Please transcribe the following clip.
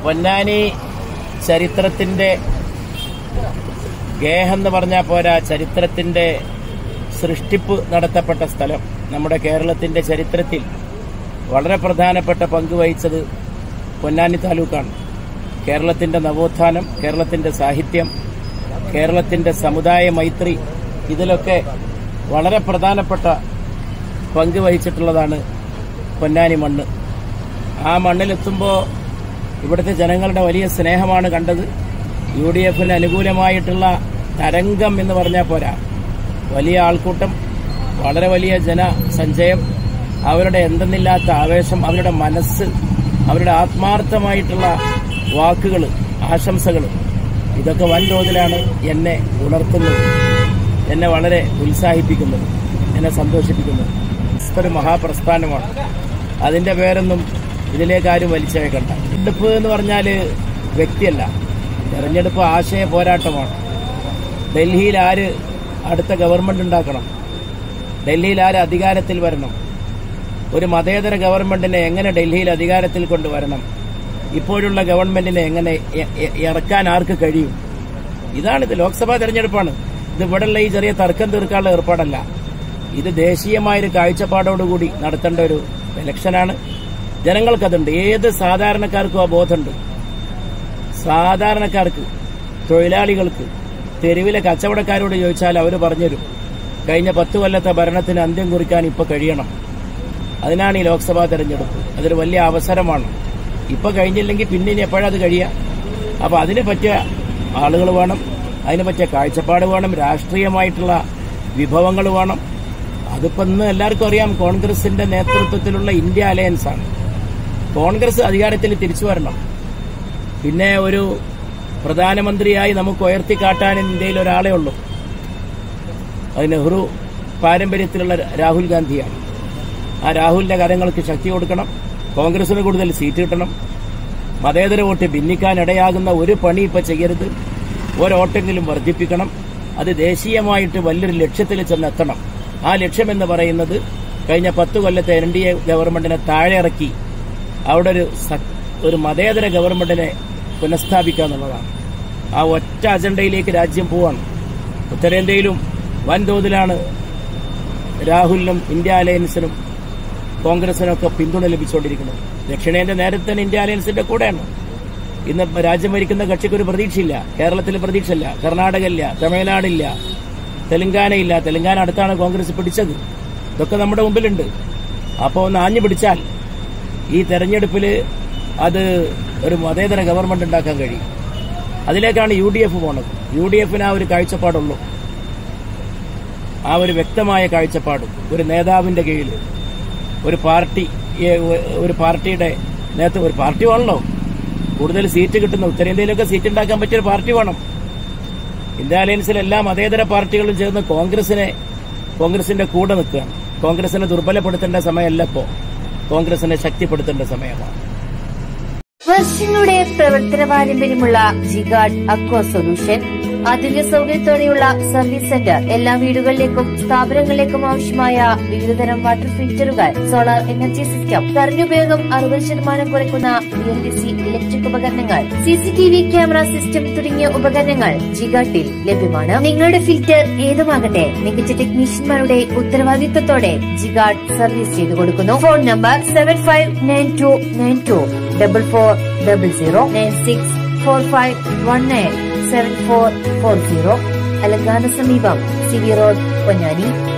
പൊന്നാനി ചരിത്രത്തിന്റെ ഗേഹെന്ന് പറഞ്ഞാൽ പോരാ, ചരിത്രത്തിന്റെ സൃഷ്ടിപ്പ് നടത്തപ്പെട്ട സ്ഥലം. നമ്മുടെ കേരളത്തിന്റെ ചരിത്രത്തിൽ വളരെ പ്രധാനപ്പെട്ട പങ്ക് വഹിച്ചത് പൊന്നാനി താലൂക്കാണ്. കേരളത്തിന്റെ നവോത്ഥാനം, കേരളത്തിന്റെ സാഹിത്യം, കേരളത്തിന്റെ സമുദായ മൈത്രി, ഇതിലൊക്കെ വളരെ പ്രധാനപ്പെട്ട പങ്ക് വഹിച്ചിട്ടുള്ളതാണ് പൊന്നാനി മണ്ണ്. ആ മണ്ണിലെത്തുമ്പോൾ ഇവിടുത്തെ ജനങ്ങളുടെ വലിയ സ്നേഹമാണ് കണ്ടത്. UDF അനുകൂലമായിട്ടുള്ള തരംഗം എന്ന് പറഞ്ഞാൽ പോരാ, വലിയ ആൾക്കൂട്ടം, വളരെ വലിയ ജനസഞ്ചയം, അവരുടെ എന്തെന്നില്ലാത്ത ആവേശം, അവരുടെ മനസ്സ്, അവരുടെ ആത്മാർത്ഥമായിട്ടുള്ള വാക്കുകൾ, ആശംസകൾ, ഇതൊക്കെ വൻതോതിലാണ് എന്നെ ഉണർത്തുന്നത്, എന്നെ വളരെ ഉത്സാഹിപ്പിക്കുന്നത്, എന്നെ സന്തോഷിപ്പിക്കുന്നത്. ഒരു മഹാപ്രസ്ഥാനമാണ്. അതിന്റെ പേരൊന്നും ഇതിലേക്കാരും വലിച്ചേക്കണ്ട. തെരഞ്ഞെടുപ്പ് എന്ന് പറഞ്ഞാൽ വ്യക്തിയല്ല, തെരഞ്ഞെടുപ്പ് ആശയ പോരാട്ടമാണ്. ഡൽഹിയിൽ ആര് അടുത്ത ഗവൺമെന്റ് ഉണ്ടാക്കണം, ഡൽഹിയിൽ ആര് അധികാരത്തിൽ വരണം, ഒരു മതേതര ഗവൺമെന്റിനെ എങ്ങനെ ഡൽഹിയിൽ അധികാരത്തിൽ കൊണ്ടുവരണം, ഇപ്പോഴുള്ള ഗവൺമെന്റിനെ എങ്ങനെ ഇറക്കാൻ ആർക്ക് കഴിയും, ഇതാണിത്. ലോക്സഭാ തെരഞ്ഞെടുപ്പാണ് ഇത്. ഇവിടെയുള്ള ഈ ചെറിയ തർക്കം തീർക്കാനുള്ള ഏർപ്പാടല്ല. ഇത് ദേശീയമായൊരു കാഴ്ചപ്പാടോടുകൂടി നടത്തേണ്ട ഒരു ഇലക്ഷനാണ്. ജനങ്ങൾക്കതുണ്ട്. ഏത് സാധാരണക്കാർക്കും ആ ബോധമുണ്ട്. സാധാരണക്കാർക്ക്, തൊഴിലാളികൾക്ക്, തെരുവിലെ കച്ചവടക്കാരോട് ചോദിച്ചാൽ അവർ പറഞ്ഞുതരും. കഴിഞ്ഞ 10 കൊല്ലത്തെ ഭരണത്തിന് അന്ത്യം കുറിക്കാൻ ഇപ്പൊ കഴിയണം. അതിനാണ് ഈ ലോക്സഭാ തെരഞ്ഞെടുപ്പ്. അതൊരു വലിയ അവസരമാണ്. ഇപ്പൊ കഴിഞ്ഞില്ലെങ്കിൽ പിന്നെ ഇനി എപ്പോഴത് കഴിയുക? അപ്പൊ അതിന് പറ്റിയ ആളുകൾ വേണം, അതിന് പറ്റിയ കാഴ്ചപ്പാട് വേണം, രാഷ്ട്രീയമായിട്ടുള്ള വിഭവങ്ങൾ വേണം. അതിപ്പോ ഇന്ന് എല്ലാവർക്കും അറിയാം, കോൺഗ്രസിന്റെ നേതൃത്വത്തിലുള്ള ഇന്ത്യ അലയൻസ് ആണ്. കോൺഗ്രസ് അധികാരത്തിൽ തിരിച്ചു വരണം. പിന്നെ ഒരു പ്രധാനമന്ത്രിയായി നമുക്ക് ഉയർത്തിക്കാട്ടാൻ ഇന്ത്യയിൽ ഒരാളെ ഉള്ളൂ. അത് നെഹ്റു പാരമ്പര്യത്തിലുള്ള രാഹുൽ ഗാന്ധിയാണ്. ആ രാഹുലിന്റെ കാര്യങ്ങൾക്ക് ശക്തി കൊടുക്കണം. കോൺഗ്രസിന് കൂടുതൽ സീറ്റ് കിട്ടണം. മതേതര വോട്ട് ഭിന്നിക്കാനിടയാകുന്ന ഒരു പണി ഇപ്പൊ ചെയ്യരുത്. ഒരോട്ടെങ്കിലും വർദ്ധിപ്പിക്കണം. അത് ദേശീയമായിട്ട് വലിയൊരു ലക്ഷ്യത്തിൽ ചെന്നെത്തണം. ആ ലക്ഷ്യമെന്ന് പറയുന്നത് കഴിഞ്ഞ 10 കൊല്ലത്തെ NDA ഗവൺമെന്റിനെ താഴെ ഇറക്കി അവിടെ ഒരു മതേതര ഗവൺമെന്റിനെ പുനഃസ്ഥാപിക്കുക എന്നുള്ളതാണ്. ആ ഒറ്റ അജണ്ടയിലേക്ക് രാജ്യം പോവാണ്. ഉത്തരേന്ത്യയിലും വൻതോതിലാണ് രാഹുലിനും ഇന്ത്യ അലയൻസിനും കോൺഗ്രസിനൊക്കെ പിന്തുണ ലഭിച്ചുകൊണ്ടിരിക്കുന്നത്. ദക്ഷിണേന്ത്യ നേരത്തെ തന്നെ ഇന്ത്യ അലയൻസിന്റെ കൂടെയാണ്. ഇന്ന് രാജ്യം ഭരിക്കുന്ന കക്ഷിക്ക് ഒരു പ്രതീക്ഷയില്ല. കേരളത്തിൽ പ്രതീക്ഷയില്ല, കർണാടക ഇല്ല, തമിഴ്നാടില്ല, തെലങ്കാനയില്ല. തെലങ്കാന അടുത്താണ് കോൺഗ്രസ് പിടിച്ചത്. ഇതൊക്കെ നമ്മുടെ മുമ്പിലുണ്ട്. അപ്പോൾ ഒന്ന് ആഞ്ഞു പിടിച്ചാൽ ഈ തെരഞ്ഞെടുപ്പിൽ അത് ഒരു മതേതര ഗവൺമെന്റ് ഉണ്ടാക്കാൻ കഴിയും. അതിലേക്കാണ് UDF പോണത്. UDFന് ആ ഒരു കാഴ്ചപ്പാടുള്ളൂ. ആ ഒരു വ്യക്തമായ കാഴ്ചപ്പാട്. ഒരു നേതാവിന്റെ കീഴിൽ ഒരു പാർട്ടിയുടെ നേതൃത്വം, ഒരു പാർട്ടി വേണല്ലോ. കൂടുതൽ സീറ്റ് കിട്ടുന്ന ഉത്തരേന്ത്യയിലൊക്കെ സീറ്റ് ഉണ്ടാക്കാൻ പറ്റിയൊരു പാർട്ടി വേണം. ഇന്ത്യ അലയൻസിൽ എല്ലാ മതേതര പാർട്ടികളും ചേർന്ന് കോൺഗ്രസിന്റെ കൂടെ നിൽക്കുകയാണ്. കോൺഗ്രസിനെ ദുർബലപ്പെടുത്തേണ്ട സമയമല്ല ഇപ്പോ, കോൺഗ്രസിനെ ശക്തിപ്പെടുത്തേണ്ട സമയമാണ്. വർഷങ്ങളുടെ പ്രവർത്തന പാരമ്പര്യമുള്ള ജിഗാർഡ് അക്വ സൊല്യൂഷൻ ആധുനിക സൗകര്യത്തോടെയുള്ള സർവീസ് സെന്റർ. എല്ലാ വീടുകളിലേക്കും സ്ഥാപനങ്ങളിലേക്കും ആവശ്യമായ വിവിധതരം വാട്ടർ ഫിൽറ്ററുകൾ, സോളാർ എനർജി സിസ്റ്റം, കറന്റ് ഉപയോഗം 60% കുറയ്ക്കുന്ന BLDC ഇലക്ട്രിക് ഉപകരണങ്ങൾ, CCTV ക്യാമറ സിസ്റ്റം തുടങ്ങിയ ഉപകരണങ്ങൾ ജിഗാർഡിൽ ലഭ്യമാണ്. നിങ്ങളുടെ ഫിൽറ്റർ ഏതുമാകട്ടെ, മികച്ച ടെക്നീഷ്യന്മാരുടെ ഉത്തരവാദിത്വത്തോടെ ജിഗാർഡ് സർവീസ് ചെയ്തു കൊടുക്കുന്നു. Phone number 759224009645197440. അലങ്കാന സമീപം CV റോഡ്, പൊന്നാനി.